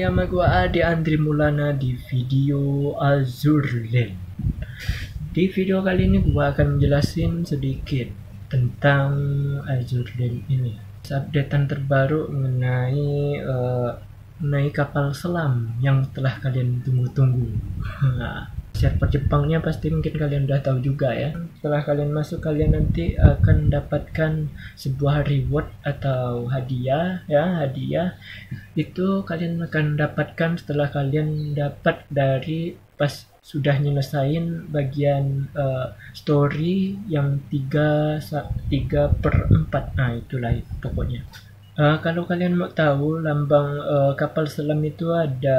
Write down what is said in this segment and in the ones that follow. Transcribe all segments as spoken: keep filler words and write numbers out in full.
kembali sama gua Ade Andri Mulana di video Azur Lane. Di video kali ini gua akan menjelasin sedikit tentang Azur Lane ini. Updatean terbaru mengenai uh, mengenai kapal selam yang telah kalian tunggu-tunggu. Server Jepangnya pasti mungkin kalian udah tahu juga ya. Setelah kalian masuk, kalian nanti akan mendapatkan sebuah reward atau hadiah ya. Hadiah itu kalian akan dapatkan setelah kalian dapat dari pas sudah nyelesain bagian uh, story yang tiga per empat. Nah itulah pokoknya. Uh, kalau kalian mau tahu lambang uh, kapal selam itu ada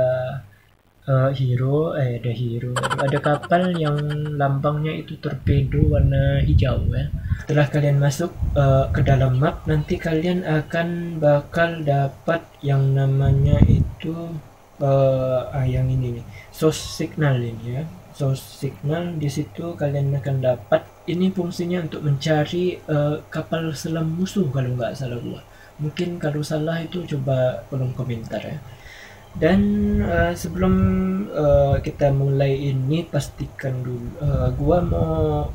Uh, hero, eh ada hero, ada kapal yang lambangnya itu torpedo warna hijau ya. Setelah kalian masuk uh, ke dalam map, nanti kalian akan bakal dapat yang namanya itu uh, ah, yang ini nih, source signal ini ya. Source signal di situ kalian akan dapat. Ini fungsinya untuk mencari uh, kapal selam musuh kalau nggak salah gua. Mungkin kalau salah itu coba kolom komentar ya. Dan uh, sebelum uh, kita mulai ini, pastikan dulu uh, gua mau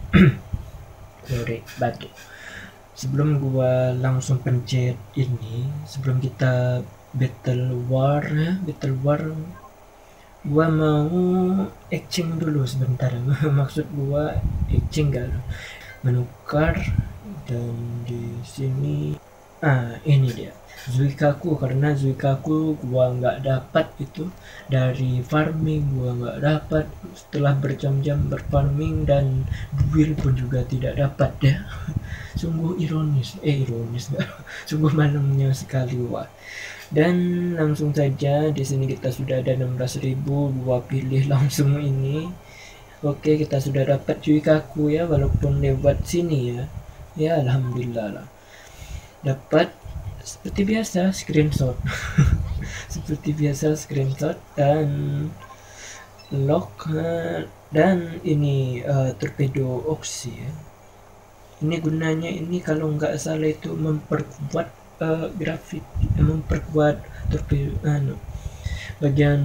sorry batuk. Sebelum gua langsung pencet ini, sebelum kita battle war ya, battle war gua mau etching dulu sebentar. Maksud gua etching kalau menukar, dan di sini ah ini dia Zuikaku, karena Zuikaku gua nggak dapat itu dari farming, gua nggak dapat setelah berjam-jam berfarming, dan duel pun juga tidak dapat ya. Sungguh ironis, eh ironis nggak, sungguh malamnya sekali wah. Dan langsung saja di sini kita sudah ada enam belas ribu, gua pilih langsung ini. Oke, kita sudah dapat Zuikaku ya, walaupun lewat sini ya. Ya alhamdulillah lah. Dapat seperti biasa screenshot. Seperti biasa screenshot dan lock, dan ini uh, torpedo oksi ya. Ini gunanya ini kalau nggak salah itu memperkuat uh, grafik, memperkuat torpedo anu, bagian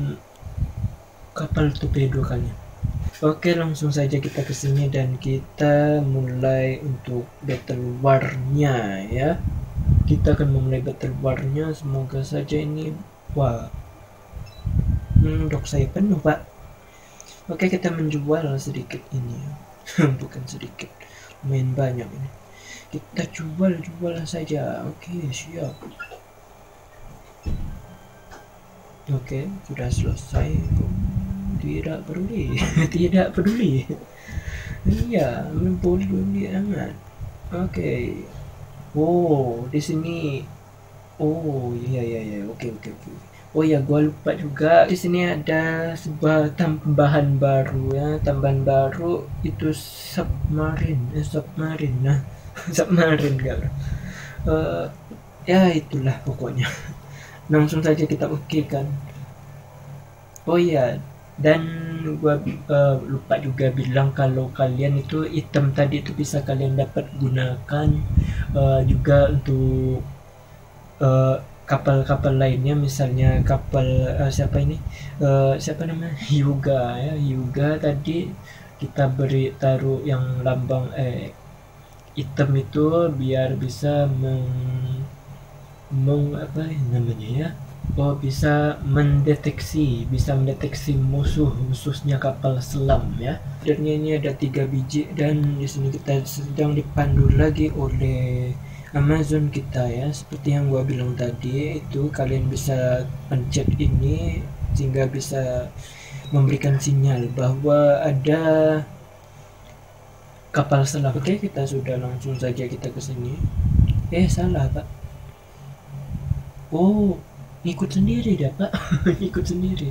kapal torpedo kalian. Oke, langsung saja kita kesini dan kita mulai untuk battle war-nya ya. Kita akan memulai battle war-nya, semoga saja ini wah hmm, dok saya penuh pak. Oke, kita menjual sedikit ini ya. Bukan sedikit, lumayan banyak ini, kita jual-jual saja. Oke siap. Oke, sudah selesai. Tidak peduli. Tidak peduli. Iya, peduli amat. Oke. Oh, di sini. Oh, iya iya iya. Oke oke oke. Oh ya, gua lupa juga. Di sini ada sebuah tambahan baru ya. Tambahan baru itu submarine, eh, submarine. Nah, submarine enggak. Uh, ya itulah pokoknya. Langsung saja kita oke kan. Oh iya, dan gua uh, lupa juga bilang kalau kalian itu item tadi itu bisa kalian dapat gunakan uh, juga untuk uh, kapal-kapal lainnya, misalnya kapal uh, siapa ini uh, siapa namanya Hyuga ya. Hyuga tadi kita beri taruh yang lambang eh item itu biar bisa meng, meng apa namanya ya. Oh, bisa mendeteksi, bisa mendeteksi musuh, khususnya kapal selam ya. Dan ini ada tiga biji, dan di sini kita sedang dipandu lagi oleh Amazon kita ya. Seperti yang gua bilang tadi, itu kalian bisa pencet ini sehingga bisa memberikan sinyal bahwa ada kapal selam. Oke, kita sudah langsung saja kita ke sini. Eh, salah, Pak. Oh, ikut sendiri dah pak. Ikut sendiri.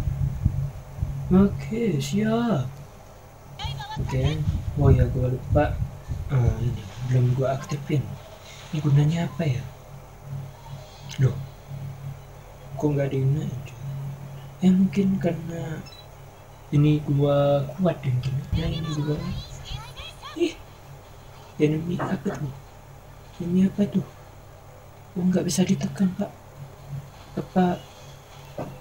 Oke siap. Oke. Oh ya, gua lupa. Ah, ini belum gua aktifin. Ini gunanya apa ya? Loh, kok nggak digunain? Eh mungkin karena ini gua kuat ya mungkin. Nah ini gua. Ih, enemy apa tuh? Ini apa tuh? Oh nggak bisa ditekan pak. Apa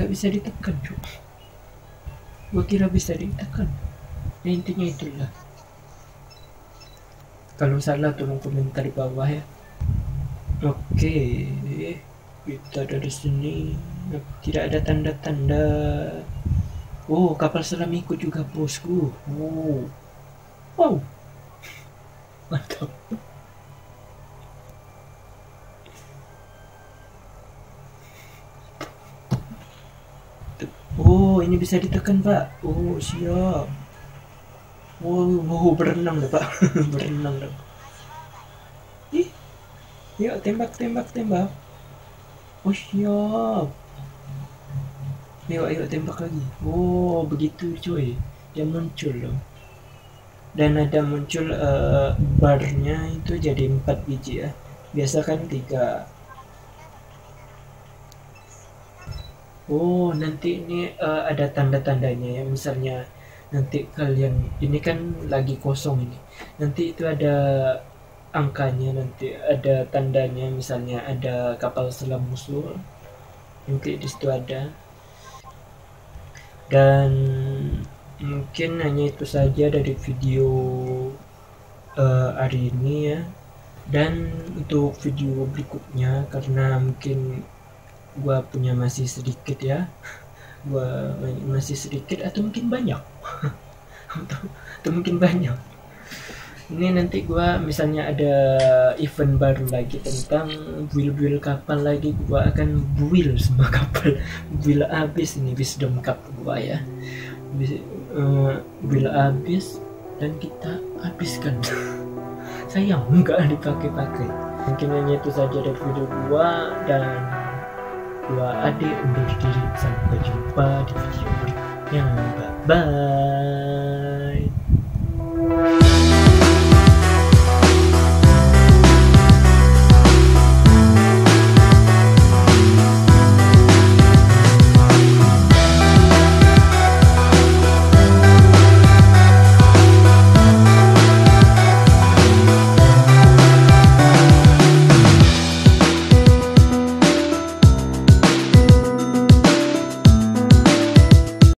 nggak bisa ditekan cuy. Gua kira bisa ditekan. Nah, intinya itulah. Kalau salah tolong komentar di bawah ya. Oke, kita dari sini tidak ada tanda-tanda. Oh, kapal selam ikut juga bosku. Oh, wow, mantap. Oh, ini bisa ditekan pak. Oh, siap. Wow, wow, berenang deh pak. Berenang deh. Ih, yuk tembak, tembak, tembak. Oh, siap. Yuk, ayo tembak lagi. Oh, begitu cuy. Dia muncul loh. Dan ada muncul uh, barnya itu jadi empat biji ya. Biasa kan tiga. Oh, nanti ini uh, ada tanda-tandanya ya. Misalnya nanti kalian ini kan lagi kosong ini. Nanti itu ada angkanya, nanti ada tandanya, misalnya ada kapal selam musuh. Nanti di situ ada. Dan mungkin hanya itu saja dari video uh, hari ini ya. Dan untuk video berikutnya, karena mungkin gua punya masih sedikit ya, gua masih sedikit atau mungkin banyak atau, atau mungkin banyak ini nanti gua misalnya ada event baru lagi tentang build-build kapal lagi, gua akan build semua kapal, build habis ini wisdom cup gua ya, uh, build habis dan kita habiskan. Sayang nggak dipakai-pakai. Mungkin hanya itu saja dari video gua, dan gua Ade undur diri. Sampai jumpa di video berikutnya. Bye bye.